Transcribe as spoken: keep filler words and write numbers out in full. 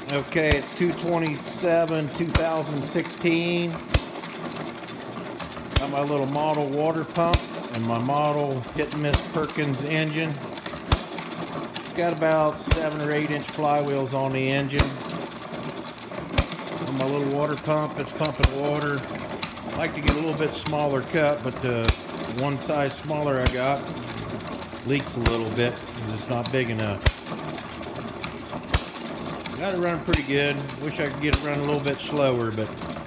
Okay, it's two twenty-seven two thousand sixteen. Got my little model water pump and my model hit and miss Perkins engine. It's got about seven or eight inch flywheels on the engine. On my little water pump, it's pumping water. I like to get a little bit smaller cut, but the one size smaller I got leaks a little bit because it's not big enough. Got it running pretty good. Wish I could get it running a little bit slower, but